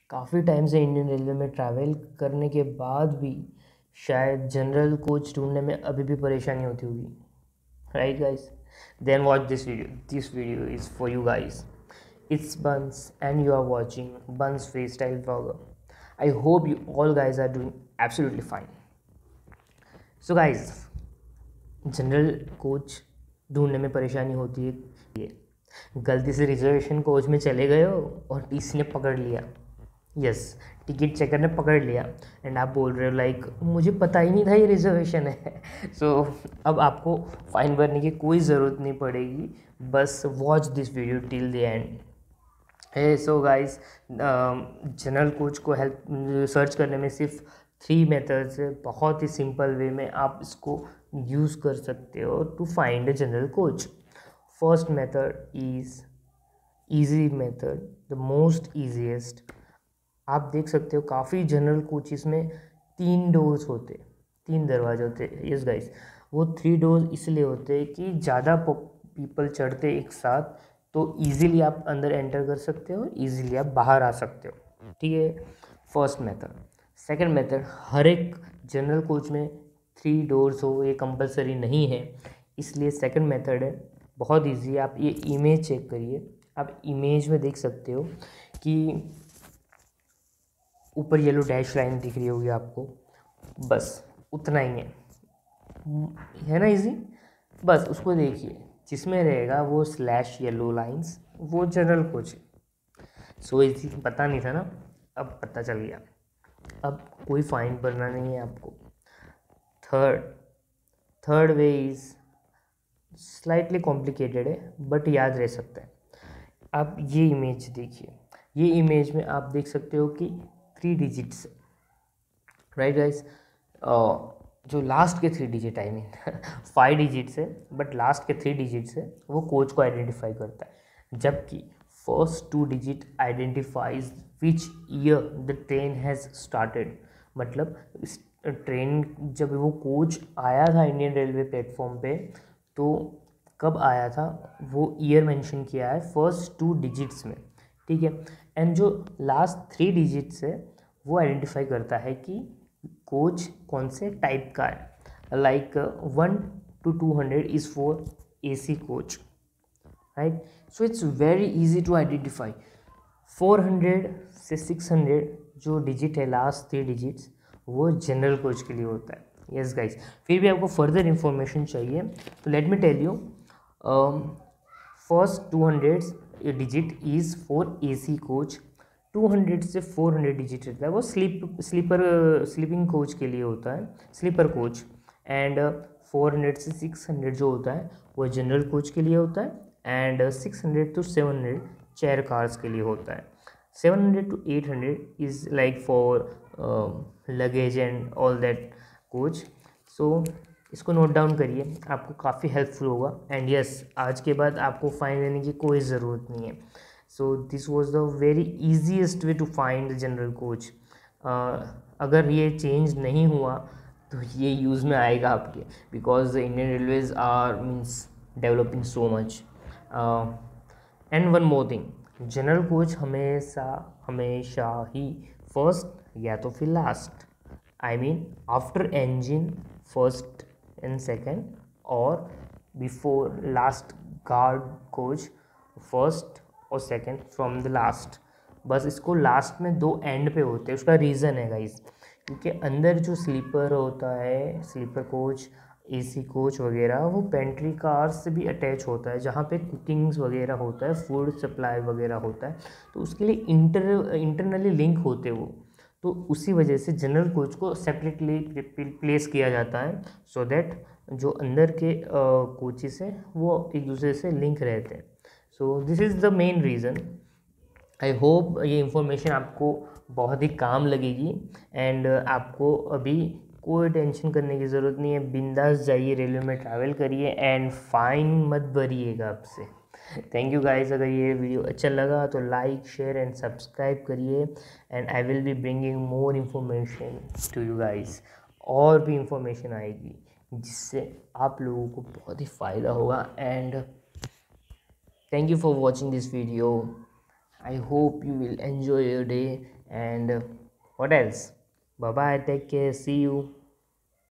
काफ़ी टाइम से Indian railway में ट्रैवल करने के बाद भी शायद जनरल कोच ढूंढने में अभी भी परेशानी होती होगी, right guys? Then watch this video is for you guys. It's Buns and you are watching Buns Freestyle Vlogger. I hope you all guys are doing absolutely fine. So guys, general coach ढूंढने में परेशानी होती है. ये गलती से reservation coach में चले गए हो और टीसी ने पकड़ लिया. यस, टिकट चेकर ने पकड़ लिया एंड आप बोल रहे हो लाइक मुझे पता ही नहीं था ये रिजर्वेशन है. सो अब आपको फाइन भरने की कोई ज़रूरत नहीं पड़ेगी, बस watch this video till the end. So guys, general coach को हेल्प सर्च करने में सिर्फ 3 मेथड्स है. बहुत ही सिंपल वे में आप इसको यूज़ कर सकते हो to find a general coach. First method is easy method, the most easiest. आप देख सकते हो काफ़ी जनरल कोचेस में 3 डोर्स होते, 3 दरवाजे होते. यस गाइस, वो 3 डोर्स इसलिए होते हैं कि ज़्यादा पीपल चढ़ते एक साथ तो इजीली आप अंदर एंटर कर सकते हो, इजीली आप बाहर आ सकते हो. ठीक है, फर्स्ट मेथड. सेकंड मेथड, हर एक जनरल कोच में 3 डोर्स हो ये कंपलसरी नहीं है, इसलिए सेकंड मेथड है. बहुत इजी है. आप ये इमेज चेक करिए. आप इमेज में देख सकते हो कि ऊपर येलो डैश लाइन दिख रही होगी आपको, बस उतना ही है ना, इजी. बस उसको देखिए, जिसमें रहेगा वो स्लैश येलो लाइंस, वो जनरल कोच है. सो इजी, पता नहीं था ना, अब पता चल गया. अब कोई फाइन भरना नहीं है आपको. Third way is slightly complicated है बट याद रह सकता है. आप ये इमेज देखिए. ये इमेज में आप देख सकते हो कि 3 डिजिट्स, राइट गाइस? जो लास्ट के 3 डिजिट, आई मीन 5 डिजिट्स है, बट लास्ट के 3 डिजिट्स है वो कोच को आइडेंटिफाई करता है, जबकि first 2 digit identifies which year the train has started. मतलब ट्रेन जब वो कोच आया था इंडियन रेलवे प्लेटफॉर्म पे तो कब आया था वो ईयर मेंशन किया है फर्स्ट 2 डिजिट्स में. ठीक है, एंड जो लास्ट 3 डिजिट्स है वो आइडेंटिफाई करता है कि कोच कौन से टाइप का है. Like 1 to 200 is for AC coach, right? So it's very easy to identify. 400 से 600 जो डिजिट है, लास्ट 3 डिजिट्स, वो जनरल कोच के लिए होता है. यस गाइस, फिर भी आपको फर्दर इंफॉर्मेशन चाहिए तो let me tell you. First 200 digit is for AC coach. 200 से 400 डिजिट रहता है वो स्लीपिंग कोच के लिए होता है, स्लीपर कोच. एंड 400 से 600 जो होता है वो जनरल कोच के लिए होता है. एंड 600 to 700 चेयर कार्स के लिए होता है. 700 to 800 is like for luggage and all that coach. So इसको नोट डाउन करिए, आपको काफ़ी हेल्पफुल होगा. एंड यस, आज के बाद आपको फाइन लेने की कोई ज़रूरत नहीं है. So this was the very easiest way to find the general coach. अगर ये चेंज नहीं हुआ तो ये यूज़ में आएगा आपके, because the Indian railways are means developing so much. And one more thing, general coach हमेशा ही फर्स्ट या तो फिर last, I mean after engine first and second, और before last guard coach first और सेकेंड फ्रॉम द लास्ट. बस इसको last में 2 एंड पे होते हैं. उसका रीज़न है गाइस, क्योंकि अंदर जो स्लीपर होता है, स्लीपर कोच, AC कोच वगैरह, वो पेंट्री कार से भी अटैच होता है, जहाँ पे कुकिंग्स वगैरह होता है, फूड सप्लाई वगैरह होता है, तो उसके लिए इंटरनली लिंक होते वो. तो उसी वजह से जनरल कोच को सेपरेटली प्लेस किया जाता है, सो दैट जो अंदर के कोचेस हैं वो एक दूसरे से लिंक रहते हैं. So this is the main reason. I hope ये इन्फॉर्मेशन आपको बहुत ही काम लगेगी. एंड आपको अभी कोई टेंशन करने की ज़रूरत नहीं है. बिंदास जाइए, रेलवे में ट्रैवल करिए एंड फाइन मत भरिएगा आपसे. Thank you guys. अगर ये वीडियो अच्छा लगा तो लाइक, शेयर एंड सब्सक्राइब करिए. And I will be bringing more information to you guys. और भी इंफॉर्मेशन आएगी जिससे आप लोगों को बहुत ही फ़ायदा होगा. And thank you for watching this video. I hope you will enjoy your day and what else? Bye bye, take care, see you.